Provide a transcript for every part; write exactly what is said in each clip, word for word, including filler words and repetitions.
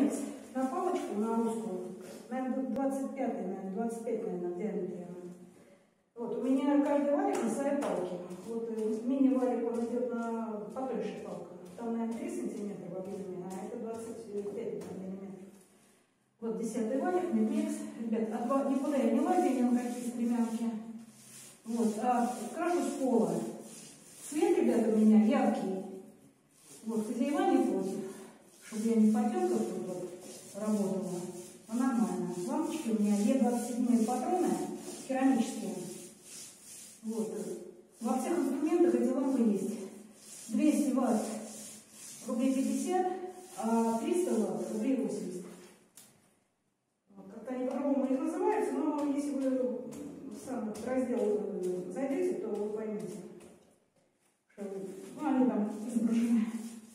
конец на палочку, на узкую, наверное, двадцать пять, наверное, двадцать пять, наверное, в диаметре. Вот, у меня каждый валик на своей палке. Вот мини-валик, он идет на потольше палка. Там, наверное, три сантиметра в объеме, а это двадцать пять миллиметров. Вот десятый валик, миплекс. Ребят, от, никуда я не лазю, ни на какие стремянки. Вот, а крашу с пола. Цвет, ребята, у меня яркий. Вот, хозяева не против, чтобы я не потемках тут вот работала, а нормально. Лампочки у меня Е двадцать семь патроны керамические. Вот. Во всех инструментах эти лампы есть. двести ватт рублей пятьдесят, а триста ватт рублей восемьдесят. Как-то они по-другому их называются, но если вы в сам раздел зайдете, то вы поймете, что ну, они там изображены.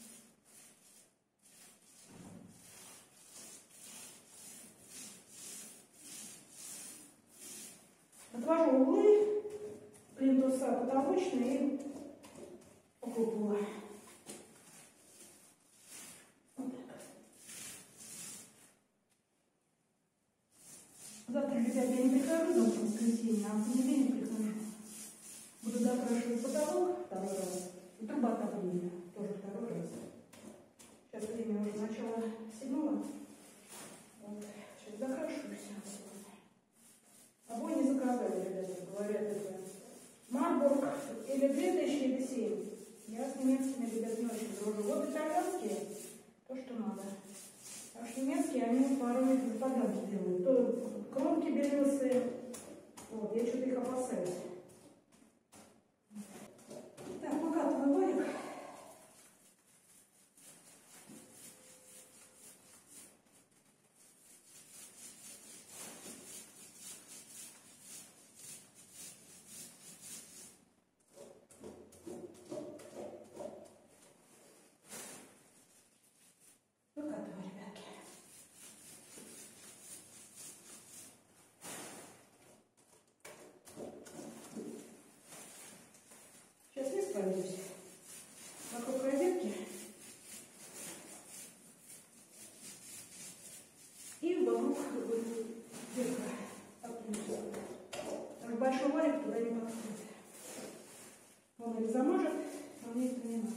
Отвожу углы, плинтуса потолочные и округлую. Вот так. Завтра, ребят, я не прихожу, завтра в воскресенье, а в понедельник прихожу. Буду докрашивать потолок второй раз. И труба отопления тоже второй раз. Сейчас время уже начало седьмого. Вот. Сейчас докрашу все сегодня. Обои не заказали, ребята, говорят, это Марбург или две тысячи семь. Я с немецкими, ребят, не очень дружу. Вот итальянские, то, что надо. А уж немецкие, они порой подарки делают. То кромки белесые. Вот, я что-то их опасаюсь. Так, выкатываю валик. Выкатываю, ребятки. Сейчас не справлюсь. Вокруг розетки. И вокруг дырка от плинтуса. Потому что большой валик туда не подходит. Он или заможет, а мне это не надо.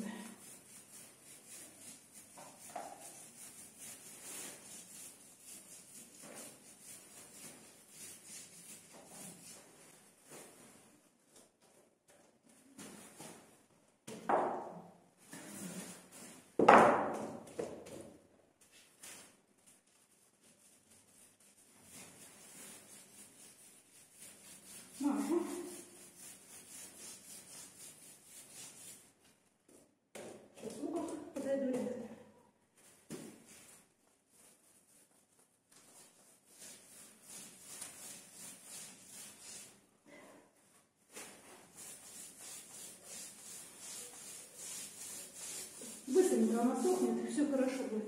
Машу. Сейчас в угол подойду, ребята. Быстренько она сохнет, и все хорошо будет.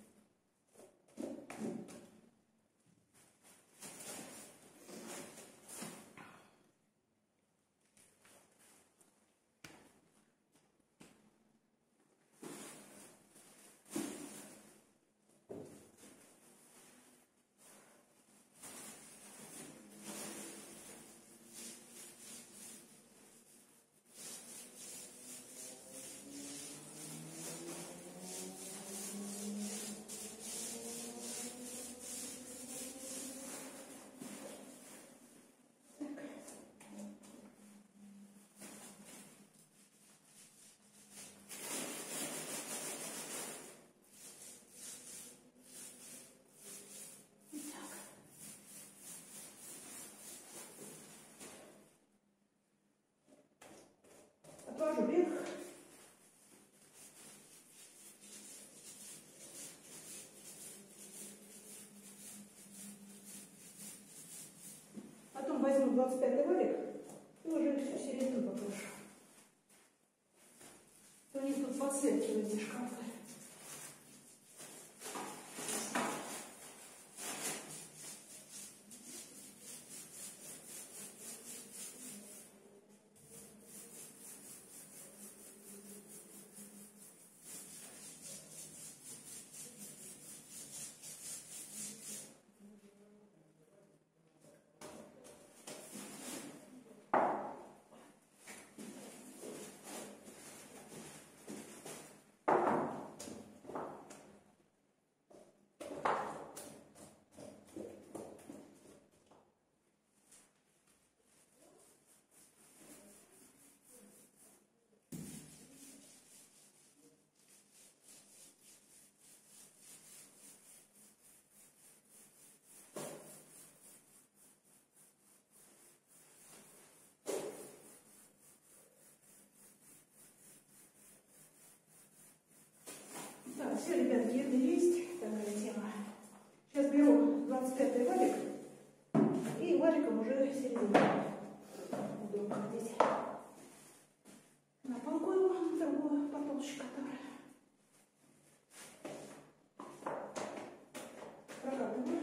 Отвожу вверх. Потом возьму двадцать пятый валик и уже всю середину покрашу. У них тут подсветки в эти шкафы. Так, все, ребятки, это есть такая тема. Сейчас беру двадцать пятый валик и валиком уже середину буду уходить. На полку его, на другую потолще, которая. Прокатываю.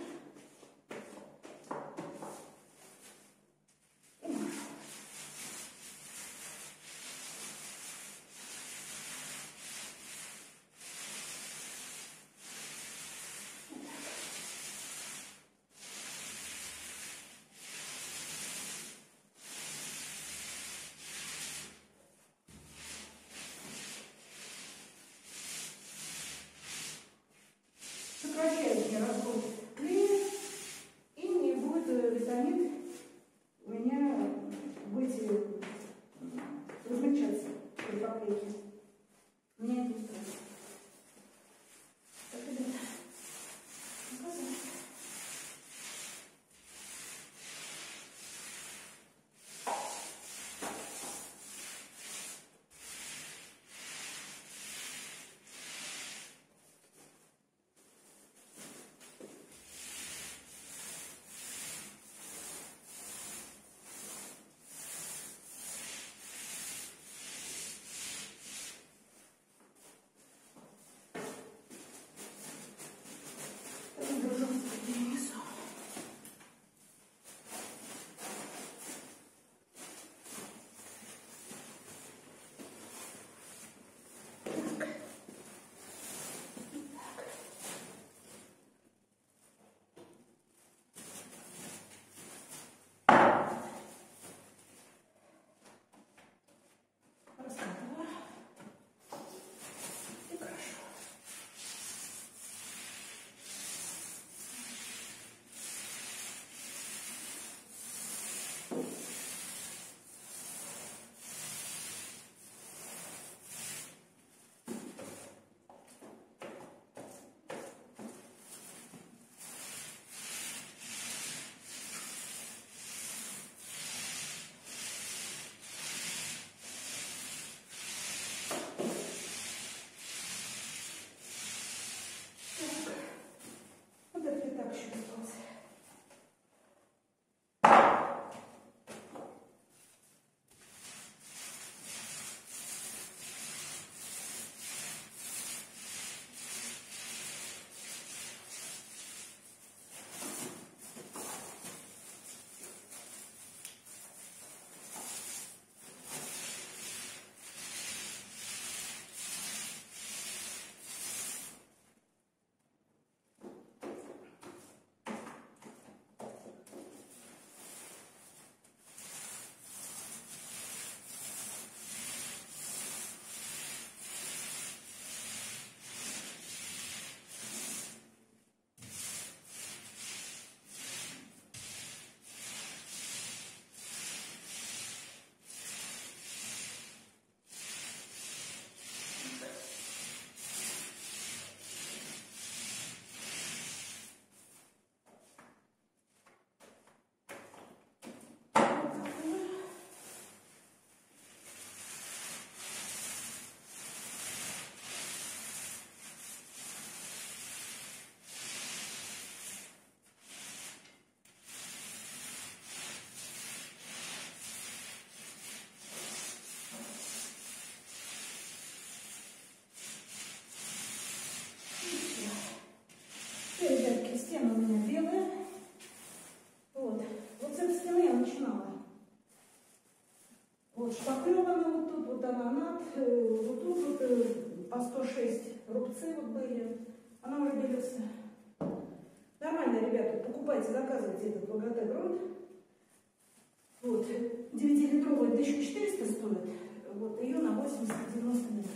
И машу. Сокращает мне расход клея, и не будет витамин у меня быть размягчаться при поклейке. Мне это устраивает. Так, ребята, показываю. Стена у меня белая. Вот. Вот с этой стены я начинала. Вот шпаклевана вот тут, вот она над, вот тут вот по сто шесть рубцы вот были. Она уже белится. Нормально, ребята, покупайте, заказывайте этот ВГТ грунт. Вот. девятилитровая тысяча четыреста стоит. Вот ее на восемьдесят-девяносто метров.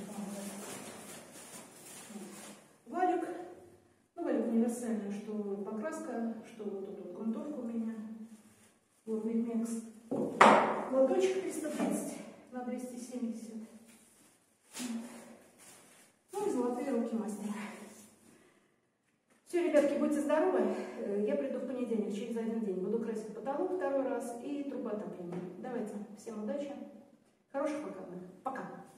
Валик. Ну, валик универсальный, что покраска, что вот тут вот грунтовка у меня. Вот Мидмекс. Лоточек триста тридцать на двести семьдесят. Ну и золотые руки мастера. Все, ребятки, будьте здоровы. Я приду в понедельник, через один день. Буду красить потолок второй раз и трубу отопления. Давайте. Всем удачи. Хороших выходных. Пока.